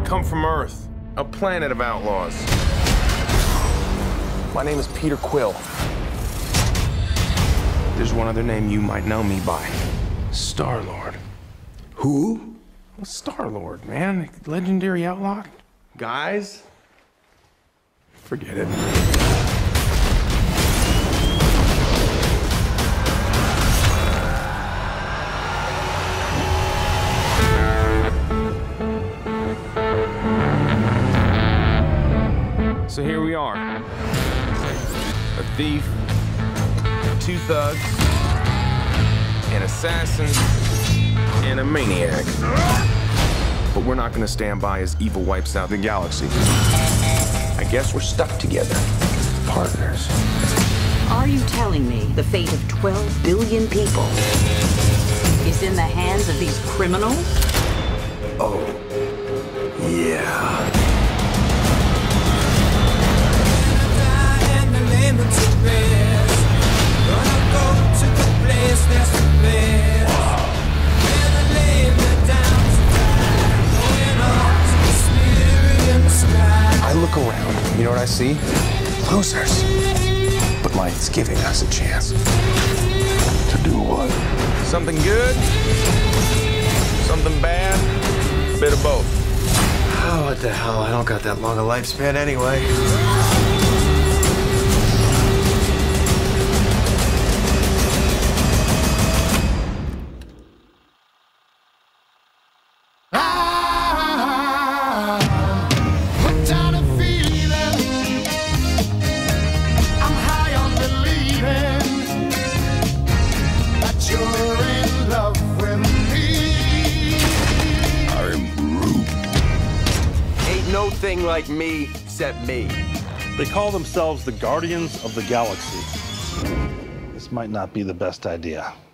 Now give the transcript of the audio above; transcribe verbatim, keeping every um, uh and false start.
come from Earth, a planet of outlaws. My name is Peter Quill. There's one other name you might know me by. Star-Lord. Who? Well, Star-Lord, man. Legendary outlaw. Guys, forget it. So here we are. A thief, two thugs, an assassin, and a maniac. But we're not gonna stand by as evil wipes out the galaxy. I guess we're stuck together. Partners. Are you telling me the fate of twelve billion people is in the hands of these criminals? Oh, yeah. I look around, you know what I see? Losers. But life's giving us a chance. To do what? Something good, something bad, bit of both. Oh, what the hell? I don't got that long a lifespan anyway. No thing like me except me. They call themselves the Guardians of the Galaxy. This might not be the best idea.